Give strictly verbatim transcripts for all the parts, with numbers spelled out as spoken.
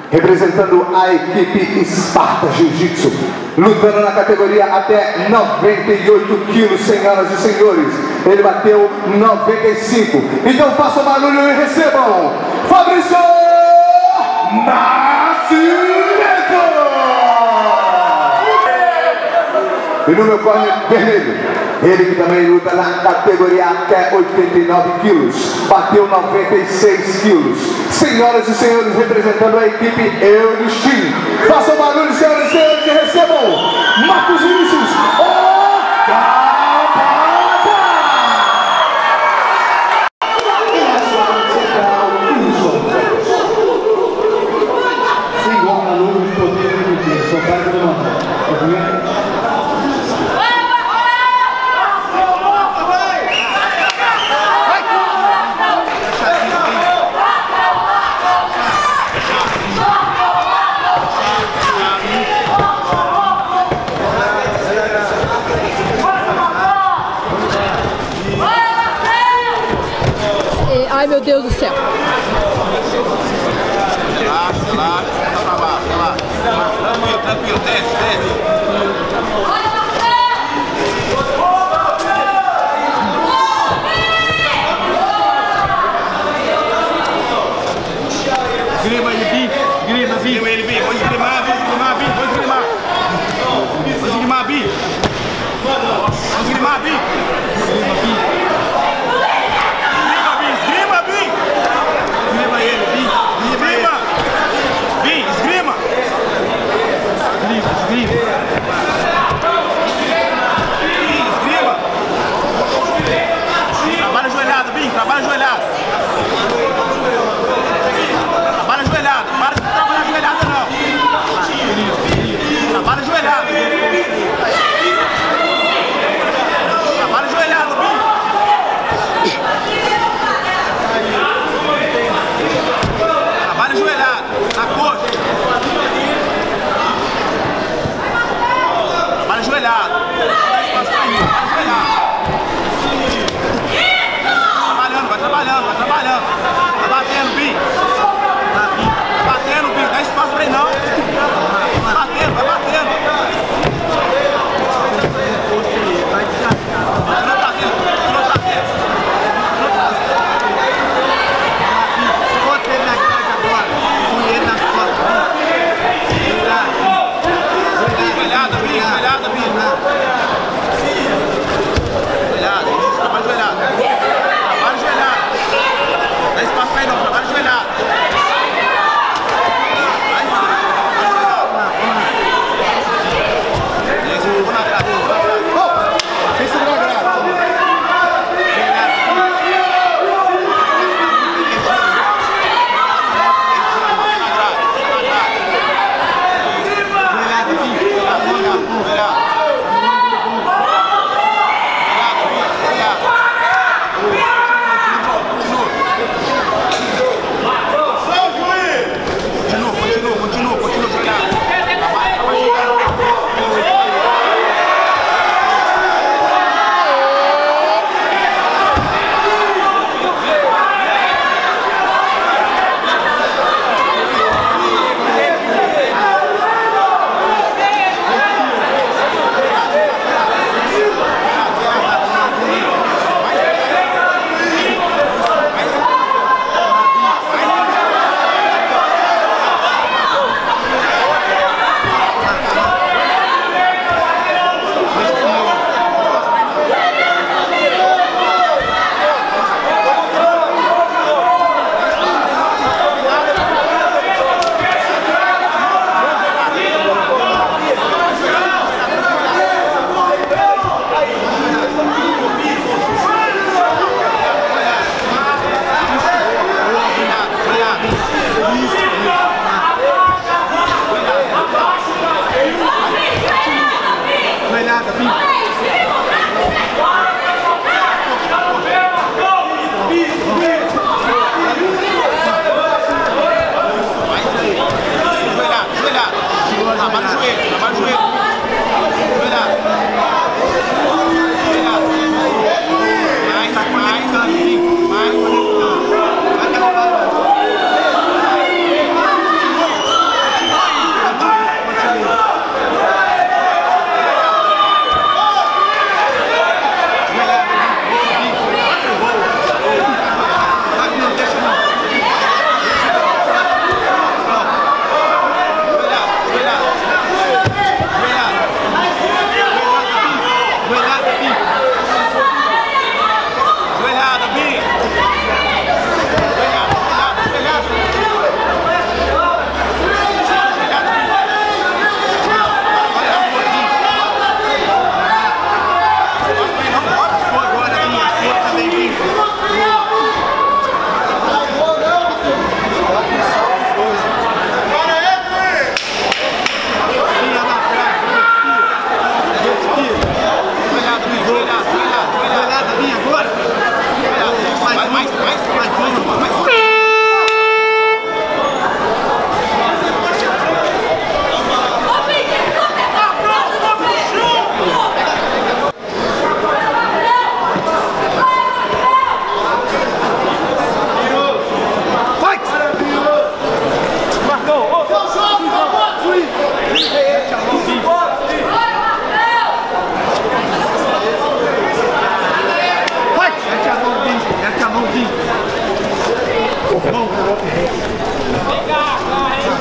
representando a equipe Esparta Jiu-Jitsu, lutando na categoria até noventa e oito quilos, senhoras e senhores. Ele bateu noventa e cinco. Então façam barulho e recebam Fabrício Nascimento! E no meu corner vermelho, ele que também luta na categoria até oitenta e nove quilos, bateu noventa e seis quilos. Senhoras e senhores, representando a equipe Euristim, façam barulho, senhoras e senhores, e recebam Marcos Vinícius, o Capata! Sem igual na luz, os poderes do dia, só para que eu não Ai, meu Deus do céu. Relaxa, relaxa. Tá pra baixo, tá lá. Tranquilo, tranquilo. Desce, desce. Esgrima ele, Bim. Esgrima, Bim. Esgrima ele, Bim. Vou esgrimar, vou esgrimar, Bim. Vou esgrimar. Vou esgrimar, Bim. Vou esgrimar, Bim. Esgrima, Bim. Trabalha ajoelhado, Bim, trabalha ajoelhado. Trabalha ajoelhado, para de trabalhar ajoelhado não. Trabalha ajoelhado. Trabalha ajoelhado.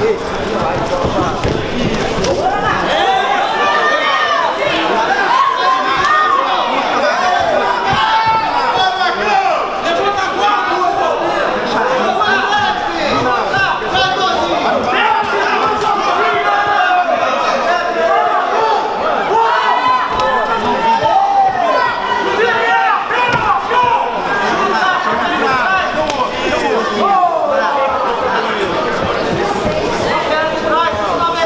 Vai,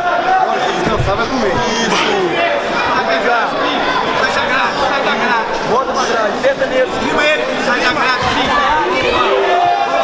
Agora, se descansar, vai comer. Isso. Vai pegar. Sai da grade, sai da grade. Volta pra grade, tenta nele. Esgrima ele, sai da grade, filho.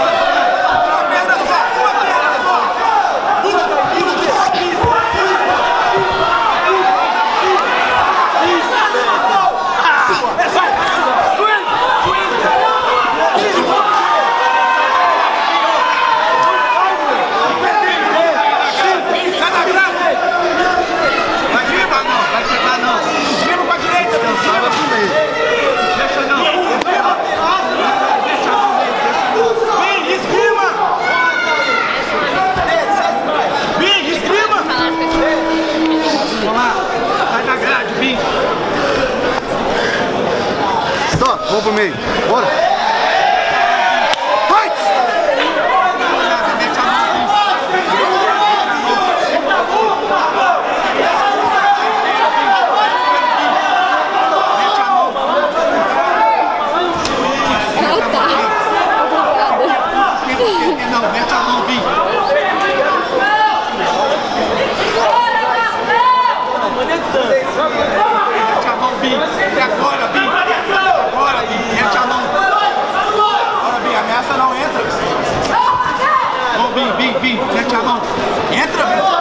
Vamos pro meio. Bora. Fight! Não, mete a mão, Bim. Mete a mão, Bim. E agora, Bim. Agora, Bim. Mete a mão. Agora, Bim. Ameaça não, entra. Vamos, Bim, Bim, Bim. Mete a mão. Entra, Bim.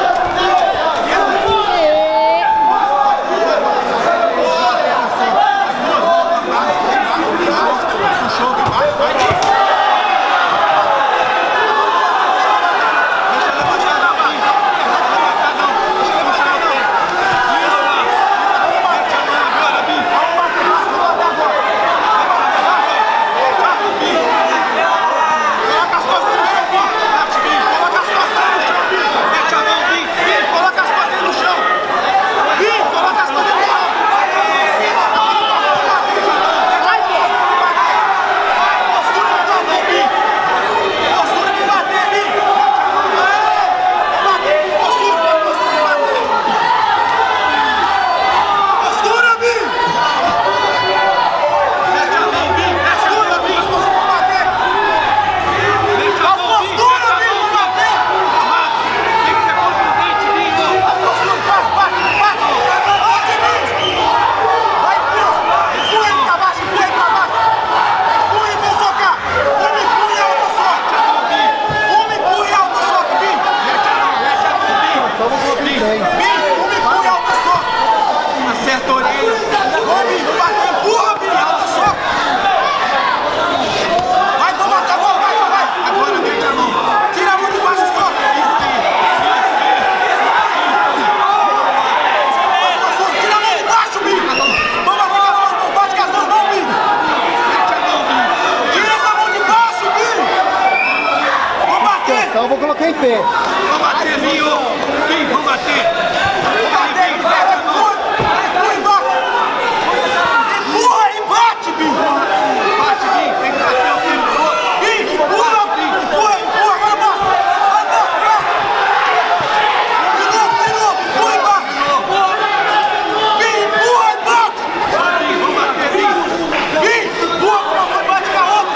Então eu vou colocar em pé. Vamos bater, Binho! Bim, vamos bater! Vamos bater, empurra, empurra e bate! Empurra e bate, Bim! Bate, Bim! Tem que bater o tempo todo! Bim, empurra, Bim! Empurra, empurra, agora bate! Vai, bate, bate! De novo, de novo, empurra e bate! Bim, empurra e bate! Bim, vamos bater, Bim! Bim, empurra, vamos bate com a outra!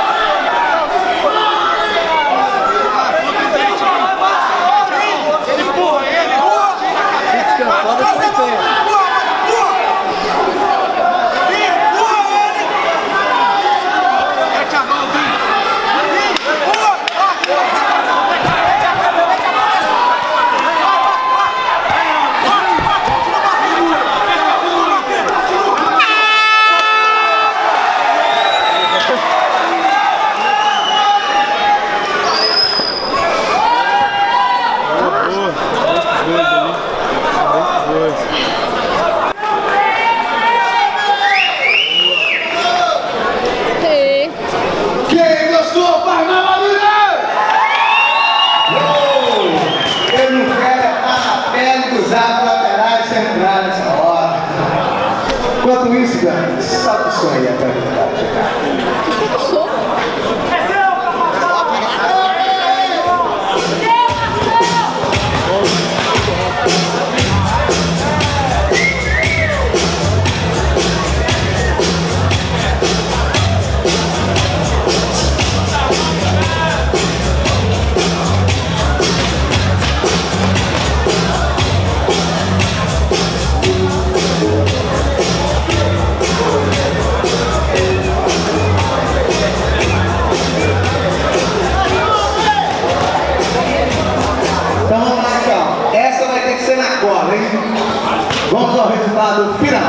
Enquanto isso, Dani, salta o som aí até O som? Vamos ao resultado final.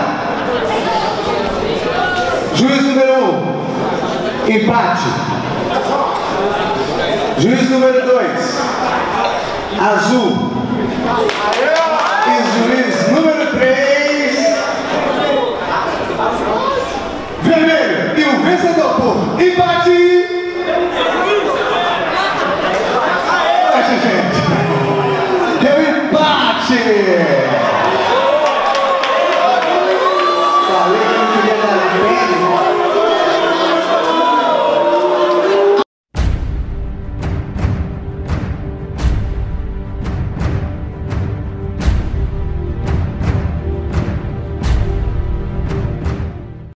Juiz número um, empate. Juiz número dois, azul. E juiz número três, vermelho. E o vencedor por empate. Poxa, gente, deu empate.